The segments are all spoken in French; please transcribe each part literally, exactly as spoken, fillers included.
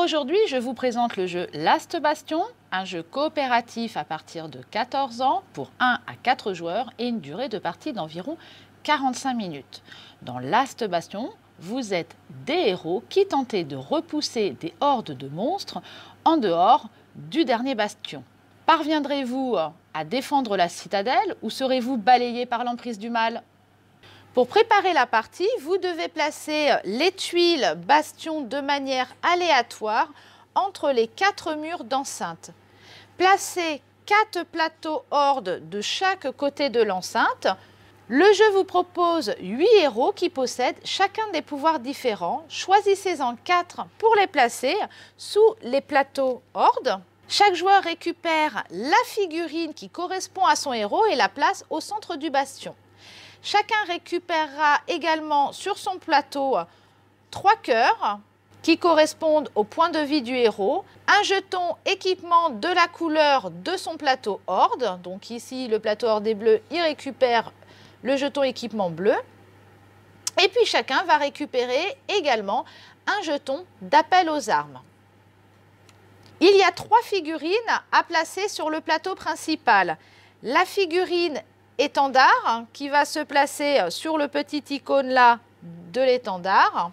aujourd'hui, je vous présente le jeu Last Bastion, un jeu coopératif à partir de quatorze ans pour un à quatre joueurs et une durée de partie d'environ quarante-cinq minutes. Dans Last Bastion, vous êtes des héros qui tentez de repousser des hordes de monstres en dehors du dernier bastion. Parviendrez-vous à défendre la citadelle ou serez-vous balayé par l'emprise du mal? Pour préparer la partie, vous devez placer les tuiles bastion de manière aléatoire entre les quatre murs d'enceinte. Placez quatre plateaux hordes de chaque côté de l'enceinte. Le jeu vous propose huit héros qui possèdent chacun des pouvoirs différents. Choisissez-en quatre pour les placer sous les plateaux hordes. Chaque joueur récupère la figurine qui correspond à son héros et la place au centre du bastion. Chacun récupérera également sur son plateau trois cœurs qui correspondent au point de vie du héros, un jeton équipement de la couleur de son plateau horde. Donc ici, le plateau horde est bleu, il récupère le jeton équipement bleu. Et puis chacun va récupérer également un jeton d'appel aux armes. Il y a trois figurines à placer sur le plateau principal. La figurine étendard qui va se placer sur le petit icône là de l'étendard.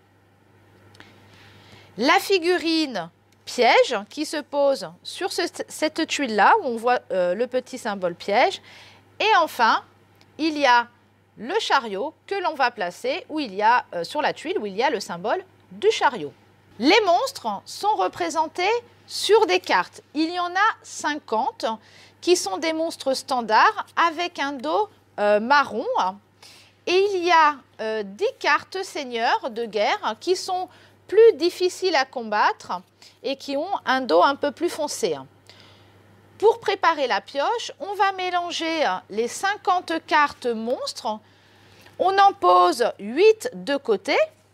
La figurine piège qui se pose sur ce, cette tuile là où on voit euh, le petit symbole piège. Et enfin, il y a le chariot que l'on va placer où il y a, euh, sur la tuile où il y a le symbole du chariot. Les monstres sont représentés sur des cartes. Il y en a cinquante qui sont des monstres standards avec un dos euh, marron. Et il y a euh, dix cartes seigneurs de guerre qui sont plus difficiles à combattre et qui ont un dos un peu plus foncé. Pour préparer la pioche, on va mélanger les cinquante cartes monstres. On en pose huit de côté.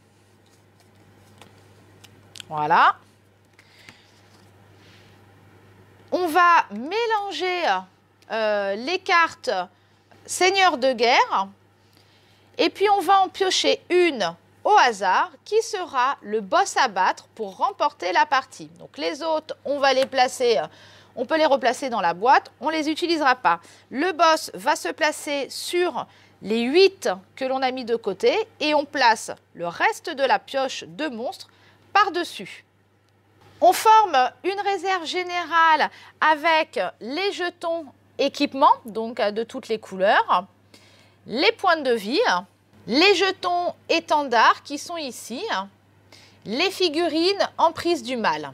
Voilà. On va mélanger euh, les cartes Seigneur de guerre et puis on va en piocher une au hasard qui sera le boss à battre pour remporter la partie. Donc les autres, on va les placer, on peut les replacer dans la boîte, on ne les utilisera pas. Le boss va se placer sur les huit que l'on a mis de côté et on place le reste de la pioche de monstres par-dessus. On forme une réserve générale avec les jetons équipements, donc de toutes les couleurs, les points de vie, les jetons étendards qui sont ici, les figurines emprise du mal.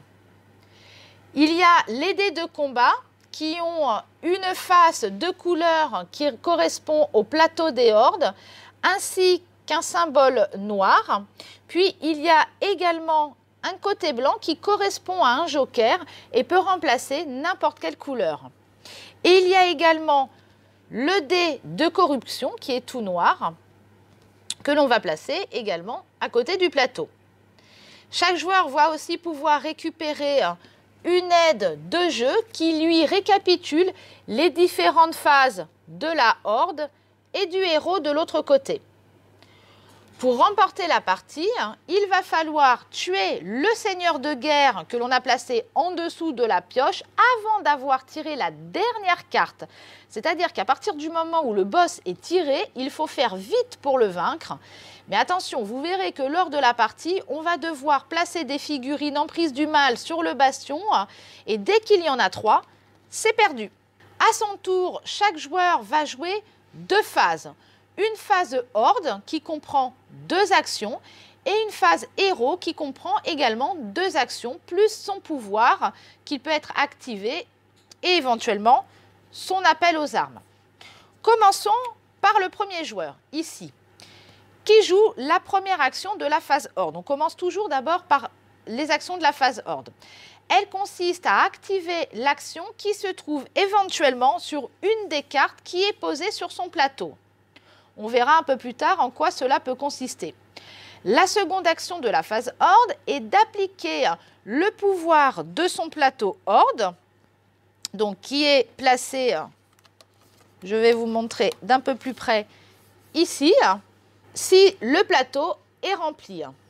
Il y a les dés de combat qui ont une face de couleur qui correspond au plateau des hordes, ainsi qu'un symbole noir. Puis il y a également un côté blanc qui correspond à un joker et peut remplacer n'importe quelle couleur. Et il y a également le dé de corruption qui est tout noir, que l'on va placer également à côté du plateau. Chaque joueur va aussi pouvoir récupérer une aide de jeu qui lui récapitule les différentes phases de la horde et du héros de l'autre côté. Pour remporter la partie, il va falloir tuer le seigneur de guerre que l'on a placé en dessous de la pioche avant d'avoir tiré la dernière carte. C'est-à-dire qu'à partir du moment où le boss est tiré, il faut faire vite pour le vaincre. Mais attention, vous verrez que lors de la partie, on va devoir placer des figurines emprise du mal sur le bastion et dès qu'il y en a trois, c'est perdu. À son tour, chaque joueur va jouer deux phases. Une phase horde qui comprend deux actions et une phase héros qui comprend également deux actions plus son pouvoir qui peut être activé et éventuellement son appel aux armes. Commençons par le premier joueur, ici, qui joue la première action de la phase horde. On commence toujours d'abord par les actions de la phase horde. Elle consiste à activer l'action qui se trouve éventuellement sur une des cartes qui est posée sur son plateau. On verra un peu plus tard en quoi cela peut consister. La seconde action de la phase horde est d'appliquer le pouvoir de son plateau horde, donc qui est placé, je vais vous montrer d'un peu plus près ici, si le plateau est rempli.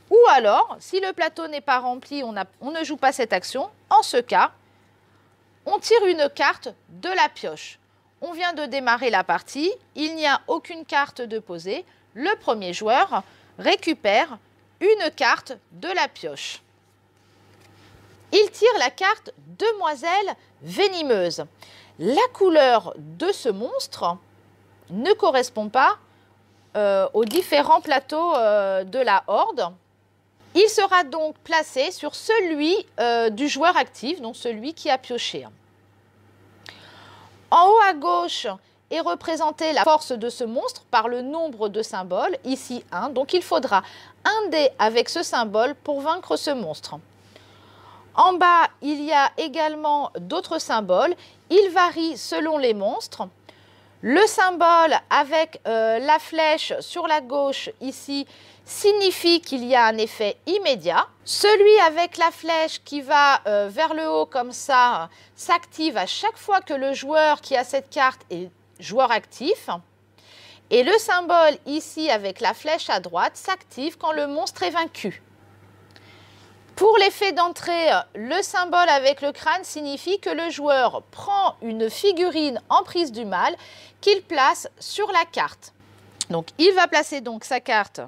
Ou alors, si le plateau n'est pas rempli, on, a, on ne joue pas cette action. En ce cas, on tire une carte de la pioche. On vient de démarrer la partie, il n'y a aucune carte de posée. Le premier joueur récupère une carte de la pioche. Il tire la carte Demoiselle Venimeuse. La couleur de ce monstre ne correspond pas euh, aux différents plateaux euh, de la horde. Il sera donc placé sur celui euh, du joueur actif, donc celui qui a pioché. En haut à gauche est représentée la force de ce monstre par le nombre de symboles, ici un. Donc il faudra un dé avec ce symbole pour vaincre ce monstre. En bas, il y a également d'autres symboles. Ils varient selon les monstres. Le symbole avec euh, la flèche sur la gauche ici signifie qu'il y a un effet immédiat. Celui avec la flèche qui va euh, vers le haut comme ça s'active à chaque fois que le joueur qui a cette carte est joueur actif. Et le symbole ici avec la flèche à droite s'active quand le monstre est vaincu. Pour l'effet d'entrée, le symbole avec le crâne signifie que le joueur prend une figurine en prise du mal qu'il place sur la carte. Donc il va placer donc sa carte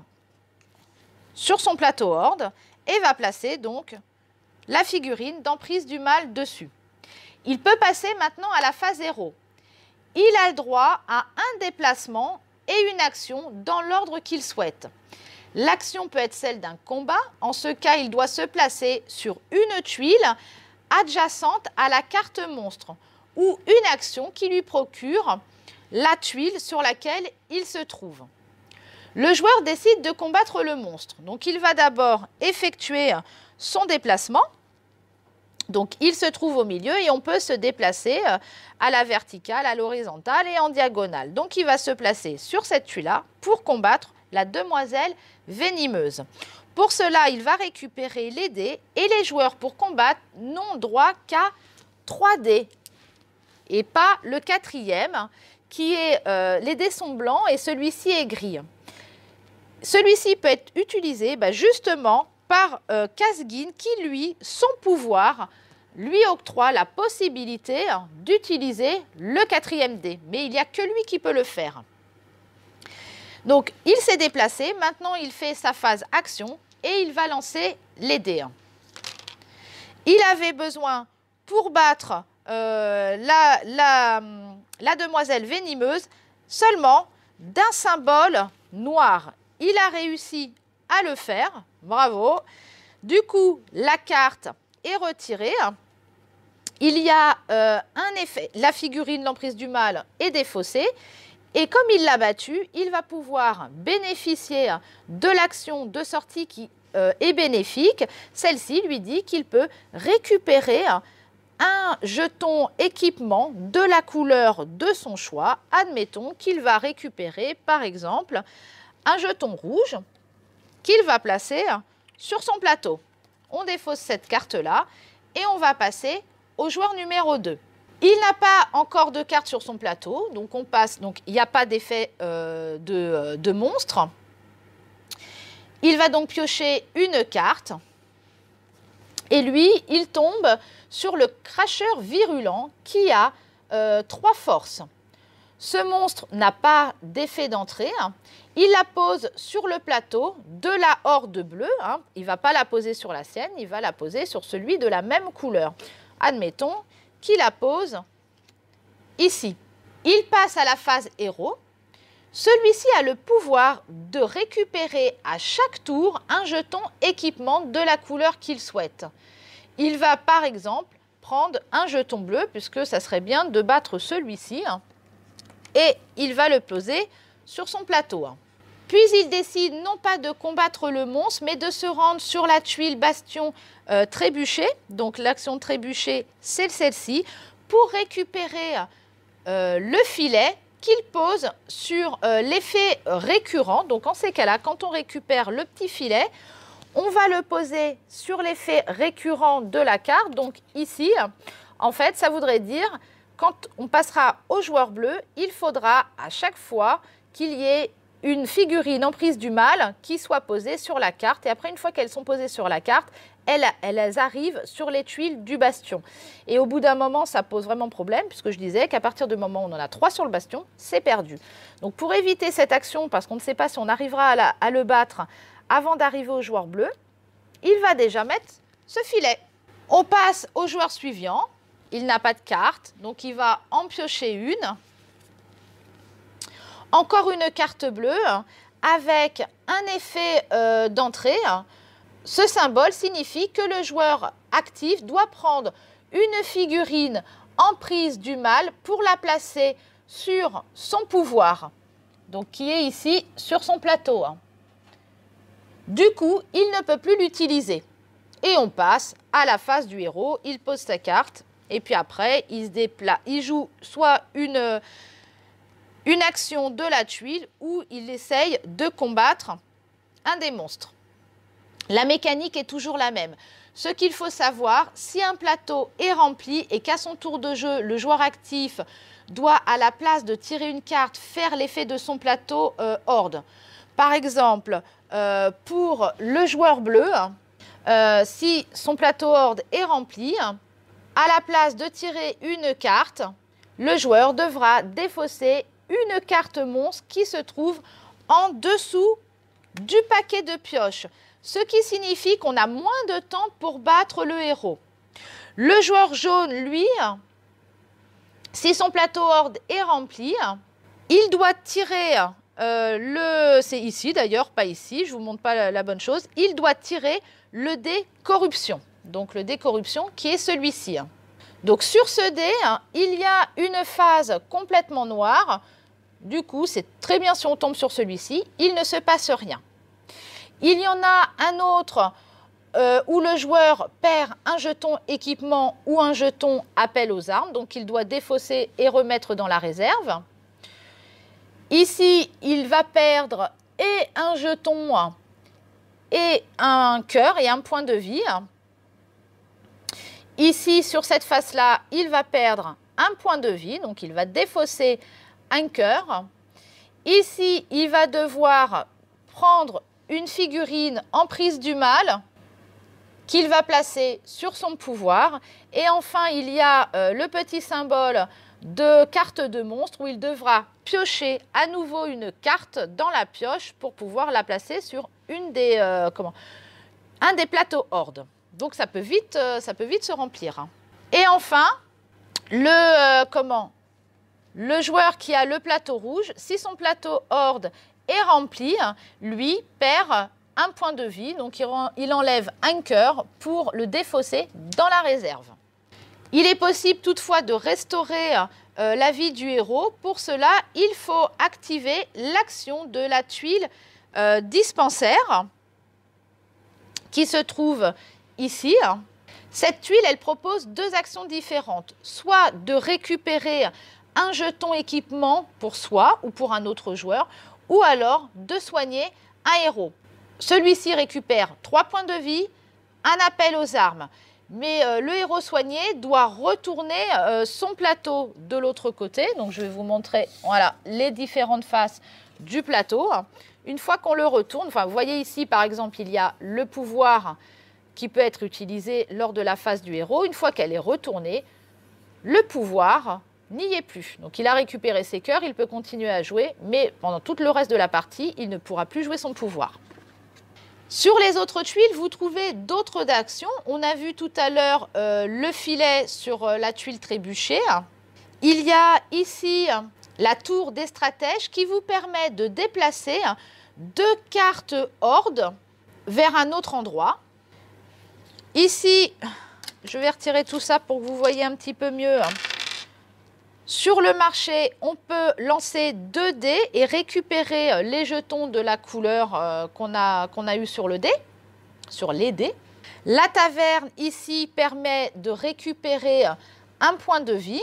sur son plateau horde et va placer donc la figurine d'emprise du mal dessus. Il peut passer maintenant à la phase héros. Il a le droit à un déplacement et une action dans l'ordre qu'il souhaite. L'action peut être celle d'un combat. En ce cas, il doit se placer sur une tuile adjacente à la carte monstre ou une action qui lui procure la tuile sur laquelle il se trouve. Le joueur décide de combattre le monstre. Donc, il va d'abord effectuer son déplacement. Donc, il se trouve au milieu et on peut se déplacer à la verticale, à l'horizontale et en diagonale. Donc, il va se placer sur cette tuile-là pour combattre la demoiselle venimeuse. Pour cela, il va récupérer les dés et les joueurs pour combattre n'ont droit qu'à trois dés et pas le quatrième qui est, euh, les dés sont blancs et celui-ci est gris. Celui-ci peut être utilisé bah, justement par euh, Kazgin qui, lui, son pouvoir, lui octroie la possibilité d'utiliser le quatrième dé. Mais il n'y a que lui qui peut le faire. Donc, il s'est déplacé. Maintenant, il fait sa phase action et il va lancer les dés. Il avait besoin, pour battre euh, la, la, la demoiselle venimeuse, seulement d'un symbole noir. Il a réussi à le faire. Bravo. Du coup, la carte est retirée. Il y a euh, un effet. La figurine, l'emprise du mal, est défaussée. Et comme il l'a battu, il va pouvoir bénéficier de l'action de sortie qui euh, est bénéfique. Celle-ci lui dit qu'il peut récupérer un jeton équipement de la couleur de son choix. Admettons qu'il va récupérer, par exemple, un jeton rouge qu'il va placer sur son plateau. On défausse cette carte-là et on va passer au joueur numéro deux. Il n'a pas encore de carte sur son plateau, donc on passe, donc il n'y a pas d'effet euh, de, de monstre. Il va donc piocher une carte et lui, il tombe sur le cracheur virulent qui a euh, trois forces. Ce monstre n'a pas d'effet d'entrée. Hein. Il la pose sur le plateau de la horde bleue. Hein. Il ne va pas la poser sur la sienne, il va la poser sur celui de la même couleur. Admettons qu'il la pose ici. Il passe à la phase héros. Celui-ci a le pouvoir de récupérer à chaque tour un jeton équipement de la couleur qu'il souhaite. Il va par exemple prendre un jeton bleu, puisque ça serait bien de battre celui-ci, hein, et il va le poser sur son plateau. Hein. Puis il décide non pas de combattre le monstre, mais de se rendre sur la tuile bastion euh, trébuché. Donc l'action trébuché, c'est celle-ci, pour récupérer euh, le filet qu'il pose sur euh, l'effet récurrent. Donc en ces cas-là, quand on récupère le petit filet, on va le poser sur l'effet récurrent de la carte. Donc ici, en fait, ça voudrait dire, quand on passera au joueur bleu, il faudra à chaque fois qu'il y ait une figurine en prise du mal qui soit posée sur la carte. Et après, une fois qu'elles sont posées sur la carte, elles, elles arrivent sur les tuiles du bastion. Et au bout d'un moment, ça pose vraiment problème, puisque je disais qu'à partir du moment où on en a trois sur le bastion, c'est perdu. Donc pour éviter cette action, parce qu'on ne sait pas si on arrivera à, la, à le battre avant d'arriver au joueur bleu, il va déjà mettre ce filet. On passe au joueur suivant. Il n'a pas de carte, donc il va en piocher une. Encore une carte bleue avec un effet euh, d'entrée. Ce symbole signifie que le joueur actif doit prendre une figurine en prise du mal pour la placer sur son pouvoir, donc qui est ici sur son plateau. Du coup, il ne peut plus l'utiliser. Et on passe à la phase du héros. Il pose sa carte et puis après, il se déplace. Il joue soit une, une action de la tuile ou il essaye de combattre un des monstres. La mécanique est toujours la même. Ce qu'il faut savoir, si un plateau est rempli et qu'à son tour de jeu, le joueur actif doit, à la place de tirer une carte, faire l'effet de son plateau euh, horde. Par exemple, euh, pour le joueur bleu, euh, si son plateau horde est rempli, à la place de tirer une carte, le joueur devra défausser une carte monstre qui se trouve en dessous du paquet de pioches. Ce qui signifie qu'on a moins de temps pour battre le héros. Le joueur jaune, lui, si son plateau horde est rempli, il doit tirer, euh, le, c'est ici d'ailleurs, pas ici, je ne vous montre pas la, la bonne chose, il doit tirer le dé corruption. Donc le dé corruption qui est celui-ci. Donc sur ce dé, il y a une phase complètement noire. Du coup, c'est très bien si on tombe sur celui-ci, il ne se passe rien. Il y en a un autre euh, où le joueur perd un jeton équipement ou un jeton appel aux armes. Donc, il doit défausser et remettre dans la réserve. Ici, il va perdre et un jeton et un cœur et un point de vie. Ici, sur cette face-là, il va perdre un point de vie. Donc, il va défausser un cœur. Ici, il va devoir prendre une figurine en prise du mal qu'il va placer sur son pouvoir. Et enfin, il y a euh, le petit symbole de carte de monstre où il devra piocher à nouveau une carte dans la pioche pour pouvoir la placer sur une des, euh, comment, un des plateaux horde. Donc ça peut vite, euh, ça peut vite se remplir. Et enfin, le, euh, comment, le joueur qui a le plateau rouge, si son plateau horde est rempli, lui perd un point de vie, donc il enlève un cœur pour le défausser dans la réserve. Il est possible toutefois de restaurer euh, la vie du héros. Pour cela, il faut activer l'action de la tuile euh, dispensaire qui se trouve ici. Cette tuile, elle propose deux actions différentes, soit de récupérer un jeton équipement pour soi ou pour un autre joueur, ou alors de soigner un héros. Celui-ci récupère trois points de vie, un appel aux armes. Mais euh, le héros soigné doit retourner euh, son plateau de l'autre côté. Donc je vais vous montrer voilà, les différentes faces du plateau. Une fois qu'on le retourne, enfin, vous voyez ici par exemple, il y a le pouvoir qui peut être utilisé lors de la phase du héros. Une fois qu'elle est retournée, le pouvoir n'y est plus. Donc il a récupéré ses cœurs, il peut continuer à jouer, mais pendant tout le reste de la partie, il ne pourra plus jouer son pouvoir. Sur les autres tuiles, vous trouvez d'autres actions. On a vu tout à l'heure euh, le filet sur euh, la tuile trébuchée. Il y a ici la tour des stratèges qui vous permet de déplacer deux cartes horde vers un autre endroit. Ici, je vais retirer tout ça pour que vous voyez un petit peu mieux. Sur le marché, on peut lancer deux dés et récupérer les jetons de la couleur euh, qu'on a, qu'on a eu sur le dé, sur les dés. La taverne ici permet de récupérer un point de vie.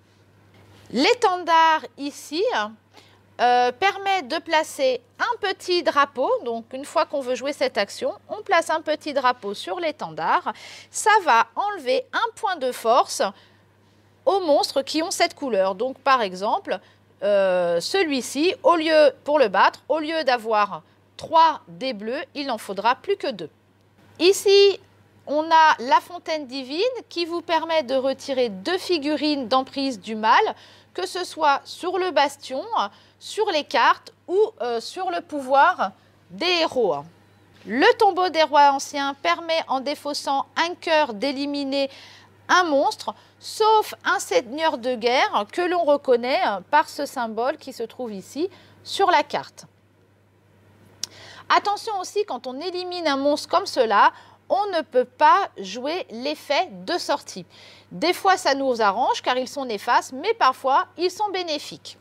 L'étendard ici euh, permet de placer un petit drapeau. Donc une fois qu'on veut jouer cette action, on place un petit drapeau sur l'étendard. Ça va enlever un point de force aux monstres qui ont cette couleur. Donc par exemple, euh, celui-ci, au lieu, pour le battre, au lieu d'avoir trois dés bleus, il n'en faudra plus que deux. Ici, on a la fontaine divine qui vous permet de retirer deux figurines d'emprise du mal, que ce soit sur le bastion, sur les cartes ou euh, sur le pouvoir des héros. Le tombeau des rois anciens permet, en défaussant un cœur, d'éliminer un monstre, sauf un seigneur de guerre que l'on reconnaît par ce symbole qui se trouve ici sur la carte. Attention aussi, quand on élimine un monstre comme cela, on ne peut pas jouer l'effet de sortie. Des fois, ça nous arrange car ils sont néfastes, mais parfois, ils sont bénéfiques.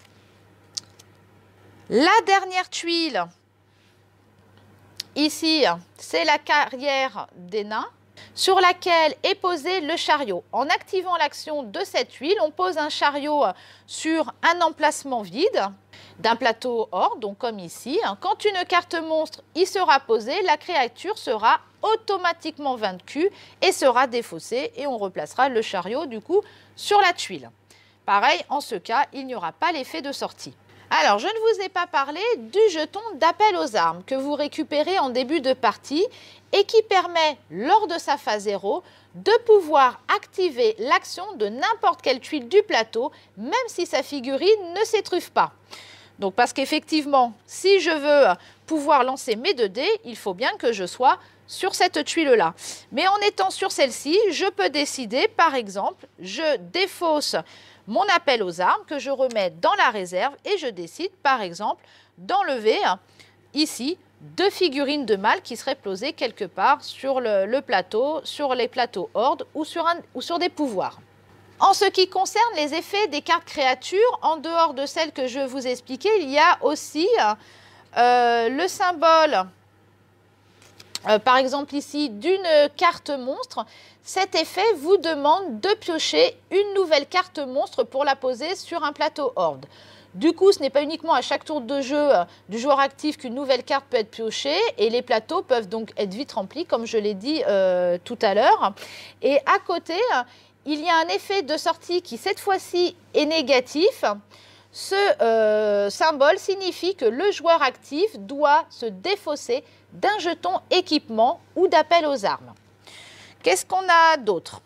La dernière tuile, ici, c'est la carrière des nains, sur laquelle est posé le chariot. En activant l'action de cette tuile, on pose un chariot sur un emplacement vide d'un plateau hors, donc comme ici. Quand une carte monstre y sera posée, la créature sera automatiquement vaincue et sera défaussée et on replacera le chariot du coup sur la tuile. Pareil, en ce cas, il n'y aura pas l'effet de sortie. Alors, je ne vous ai pas parlé du jeton d'appel aux armes que vous récupérez en début de partie et qui permet, lors de sa phase zéro, de pouvoir activer l'action de n'importe quelle tuile du plateau, même si sa figurine ne s'étruffe pas. Donc, parce qu'effectivement, si je veux pouvoir lancer mes deux dés, il faut bien que je sois sur cette tuile-là. Mais en étant sur celle-ci, je peux décider, par exemple, je défausse mon appel aux armes que je remets dans la réserve et je décide, par exemple, d'enlever ici deux figurines de mal qui seraient posées quelque part sur le, le plateau, sur les plateaux hordes ou sur, un, ou sur des pouvoirs. En ce qui concerne les effets des cartes créatures, en dehors de celles que je vous ai expliquées, il y a aussi euh, le symbole, euh, par exemple ici, d'une carte monstre. Cet effet vous demande de piocher une nouvelle carte monstre pour la poser sur un plateau horde. Du coup, ce n'est pas uniquement à chaque tour de jeu du joueur actif qu'une nouvelle carte peut être piochée et les plateaux peuvent donc être vite remplis, comme je l'ai dit euh, tout à l'heure. Et à côté, il y a un effet de sortie qui, cette fois-ci, est négatif. Ce euh, symbole signifie que le joueur actif doit se défausser d'un jeton équipement ou d'appel aux armes. Qu'est-ce qu'on a d'autre?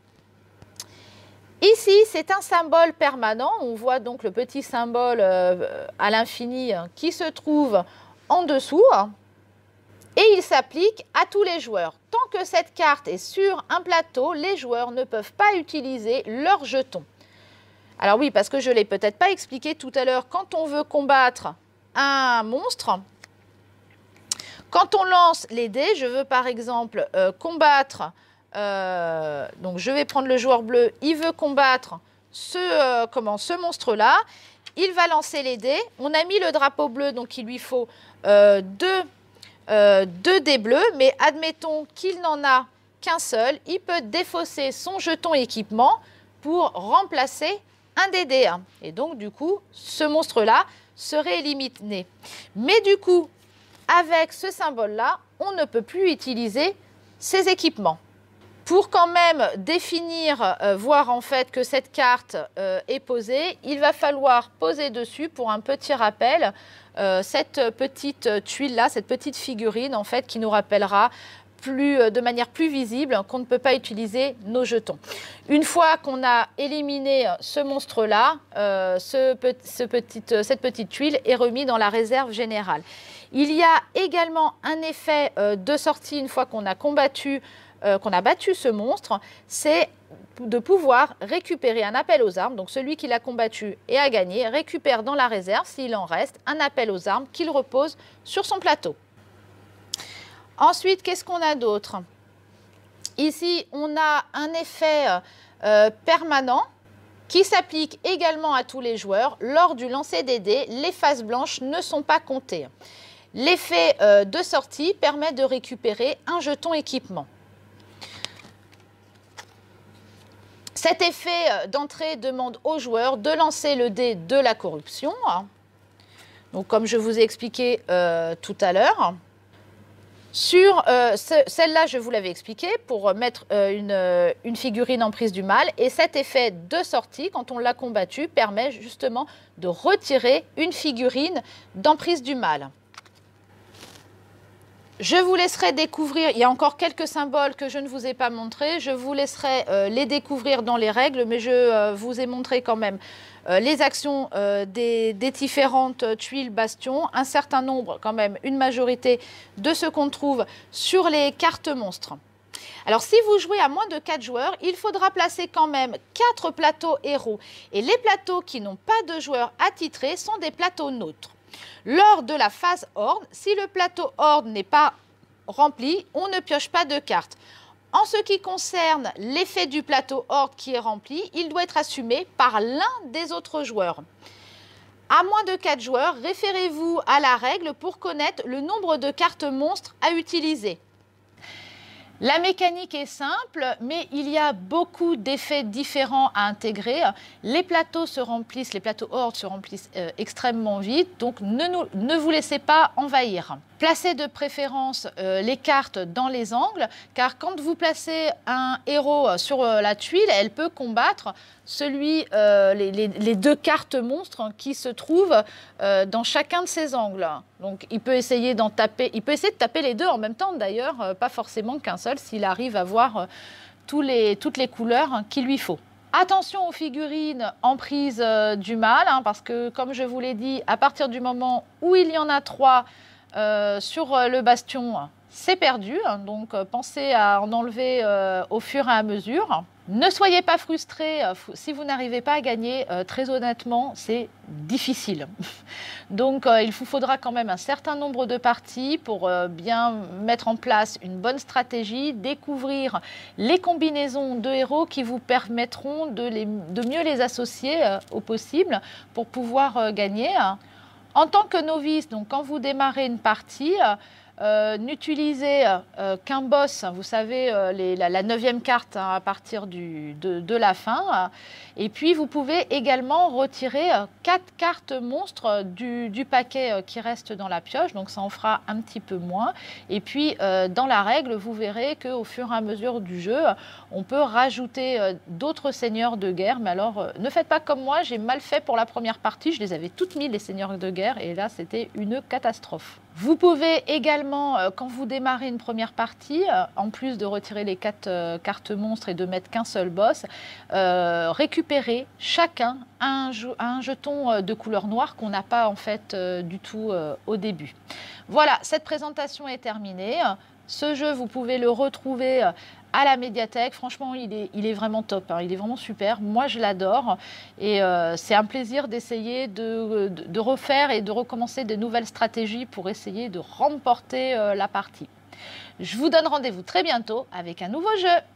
Ici, c'est un symbole permanent. On voit donc le petit symbole euh, à l'infini qui se trouve en dessous. Et il s'applique à tous les joueurs. Tant que cette carte est sur un plateau, les joueurs ne peuvent pas utiliser leur jeton. Alors oui, parce que je ne l'ai peut-être pas expliqué tout à l'heure, quand on veut combattre un monstre, quand on lance les dés, je veux par exemple euh, combattre... Euh, donc je vais prendre le joueur bleu, il veut combattre ce, euh, comment, ce monstre-là. Il va lancer les dés. On a mis le drapeau bleu, donc il lui faut euh, deux, euh, deux dés bleus. Mais admettons qu'il n'en a qu'un seul. Il peut défausser son jeton équipement pour remplacer un des dés. Et donc du coup, ce monstre-là serait éliminé. Mais du coup, avec ce symbole-là, on ne peut plus utiliser ces équipements. Pour quand même définir, euh, voir en fait que cette carte euh, est posée, il va falloir poser dessus pour un petit rappel euh, cette petite tuile-là, cette petite figurine en fait qui nous rappellera plus, euh, de manière plus visible qu'on ne peut pas utiliser nos jetons. Une fois qu'on a éliminé ce monstre-là, euh, ce, ce petit, cette petite tuile est remise dans la réserve générale. Il y a également un effet euh, de sortie une fois qu'on a combattu Euh, qu'on a battu ce monstre, c'est de pouvoir récupérer un appel aux armes. Donc celui qui l'a combattu et a gagné récupère dans la réserve, s'il en reste, un appel aux armes qu'il repose sur son plateau. Ensuite, qu'est-ce qu'on a d'autre? Ici, on a un effet euh, permanent qui s'applique également à tous les joueurs. Lors du lancer des dés, les faces blanches ne sont pas comptées. L'effet euh, de sortie permet de récupérer un jeton équipement. Cet effet d'entrée demande aux joueurs de lancer le dé de la corruption. Donc, comme je vous ai expliqué euh, tout à l'heure, Sur euh, ce, celle-là, je vous l'avais expliqué, pour mettre euh, une, euh, une figurine en prise du mal. Et cet effet de sortie, quand on l'a combattu, permet justement de retirer une figurine d'emprise du mal. Je vous laisserai découvrir, il y a encore quelques symboles que je ne vous ai pas montrés, je vous laisserai euh, les découvrir dans les règles, mais je euh, vous ai montré quand même euh, les actions euh, des, des différentes tuiles bastions, un certain nombre, quand même une majorité de ce qu'on trouve sur les cartes monstres. Alors si vous jouez à moins de quatre joueurs, il faudra placer quand même quatre plateaux héros. Et les plateaux qui n'ont pas de joueurs attitrés sont des plateaux neutres. Lors de la phase horde, si le plateau horde n'est pas rempli, on ne pioche pas de cartes. En ce qui concerne l'effet du plateau horde qui est rempli, il doit être assumé par l'un des autres joueurs. À moins de quatre joueurs, référez-vous à la règle pour connaître le nombre de cartes monstres à utiliser. La mécanique est simple, mais il y a beaucoup d'effets différents à intégrer. Les plateaux se remplissent, les plateaux horde se remplissent euh, extrêmement vite, donc ne, nous, ne vous laissez pas envahir. Placez de préférence euh, les cartes dans les angles, car quand vous placez un héros sur euh, la tuile, elle peut combattre celui, euh, les, les, les deux cartes monstres qui se trouvent euh, dans chacun de ces angles. Donc il peut essayer d'en taper, il peut essayer de taper les deux en même temps d'ailleurs, euh, pas forcément qu'un seul, s'il arrive à voir euh, tous les, toutes les couleurs hein, qu'il lui faut. Attention aux figurines en prise euh, du mal, hein, parce que comme je vous l'ai dit, à partir du moment où il y en a trois euh, sur le bastion, c'est perdu. Hein, donc euh, pensez à en enlever euh, au fur et à mesure. Ne soyez pas frustrés euh, si vous n'arrivez pas à gagner. Euh, très honnêtement, c'est difficile. Donc euh, il vous faudra quand même un certain nombre de parties pour euh, bien mettre en place une bonne stratégie, découvrir les combinaisons de héros qui vous permettront de, les, de mieux les associer euh, au possible pour pouvoir euh, gagner. En tant que novice, donc quand vous démarrez une partie, Euh, n'utilisez euh, qu'un boss, vous savez, euh, les, la, la neuvième carte hein, à partir du, de, de la fin. Euh, et puis, vous pouvez également retirer euh, quatre cartes monstres du, du paquet euh, qui reste dans la pioche. Donc, ça en fera un petit peu moins. Et puis, euh, dans la règle, vous verrez qu'au fur et à mesure du jeu, on peut rajouter euh, d'autres seigneurs de guerre. Mais alors, euh, ne faites pas comme moi, j'ai mal fait pour la première partie. Je les avais toutes mis, les seigneurs de guerre. Et là, c'était une catastrophe. Vous pouvez également, euh, quand vous démarrez une première partie, euh, en plus de retirer les quatre euh, cartes monstres et de mettre qu'un seul boss, euh, récupérer chacun un, un jeton euh, de couleur noire qu'on n'a pas en fait euh, du tout euh, au début. Voilà, cette présentation est terminée. Ce jeu, vous pouvez le retrouver à la médiathèque. Franchement, il est, il est vraiment top. Hein. Il est vraiment super. Moi, je l'adore. Et euh, c'est un plaisir d'essayer de, de, de refaire et de recommencer de nouvelles stratégies pour essayer de remporter euh, la partie. Je vous donne rendez-vous très bientôt avec un nouveau jeu.